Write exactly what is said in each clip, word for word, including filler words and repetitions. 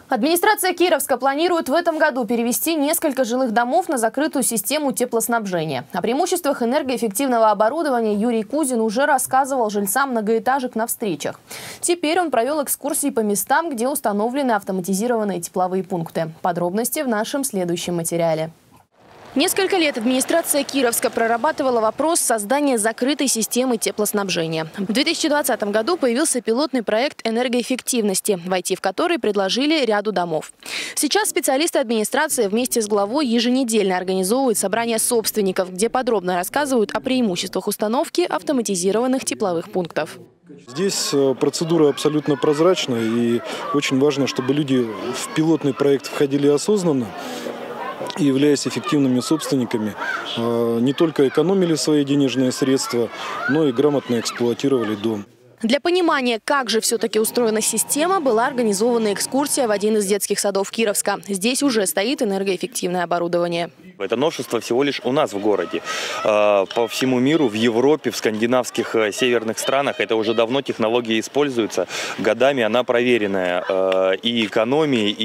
Администрация Кировска планирует в этом году перевести несколько жилых домов на закрытую систему теплоснабжения. О преимуществах энергоэффективного оборудования Юрий Кузин уже рассказывал жильцам многоэтажек на встречах. Теперь он провел экскурсии по местам, где установлены автоматизированные тепловые пункты. Подробности в нашем следующем материале. Несколько лет администрация Кировска прорабатывала вопрос создания закрытой системы теплоснабжения. В две тысячи двадцатом году появился пилотный проект энергоэффективности, войти в который предложили ряду домов. Сейчас специалисты администрации вместе с главой еженедельно организовывают собрания собственников, где подробно рассказывают о преимуществах установки автоматизированных тепловых пунктов. Здесь процедура абсолютно прозрачная, и очень важно, чтобы люди в пилотный проект входили осознанно и, являясь эффективными собственниками, не только экономили свои денежные средства, но и грамотно эксплуатировали дом. Для понимания, как же все-таки устроена система, была организована экскурсия в один из детских садов Кировска. Здесь уже стоит энергоэффективное оборудование. Это новшество всего лишь у нас в городе. По всему миру, в Европе, в скандинавских северных странах это уже давно технология используется. Годами она проверенная и экономией,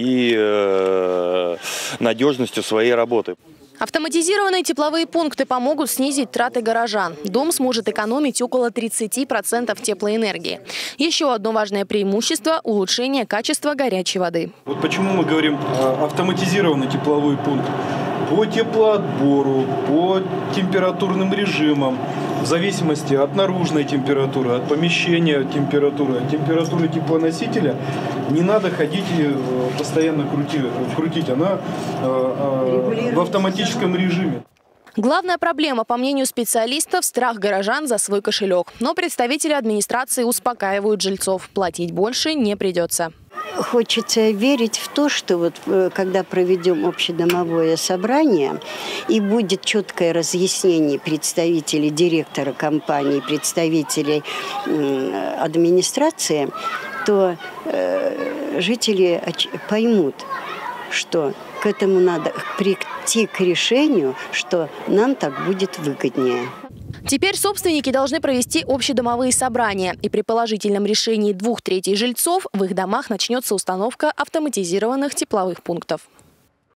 и надежностью своей работы. Автоматизированные тепловые пункты помогут снизить траты горожан. Дом сможет экономить около тридцати процентов теплоэнергии. Еще одно важное преимущество – улучшение качества горячей воды. Вот почему мы говорим автоматизированный тепловой пункт. По теплоотбору, по температурным режимам, в зависимости от наружной температуры, от помещения температуры, от температуры теплоносителя, не надо ходить и постоянно крутить, крутить она в автоматическом режиме. Главная проблема, по мнению специалистов, страх горожан за свой кошелек. Но представители администрации успокаивают жильцов. Платить больше не придется. Хочется верить в то, что вот когда проведем общедомовое собрание и будет четкое разъяснение представителей директора компании, представителей администрации, то э, жители поймут, что к этому надо прийти к решению, что нам так будет выгоднее. Теперь собственники должны провести общедомовые собрания. И при положительном решении двух третей жильцов в их домах начнется установка автоматизированных тепловых пунктов.